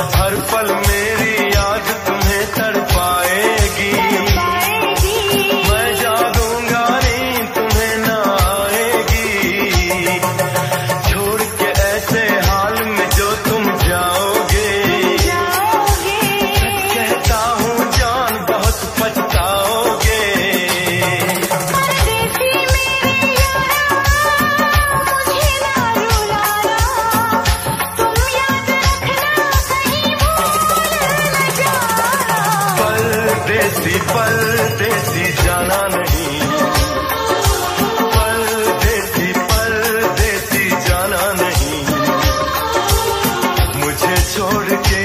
हर पल मेरी याद तुम्हें तड़पाएगी। मैं जागूंगा नींद तुम्हें न आएगी, छोड़ के ऐसे हाल में जो तुम जाओगे। कहता हूँ जान बहुत पछताओगे। परदेसी जाना नहीं, परदेसी जाना नहीं, मुझे छोड़ के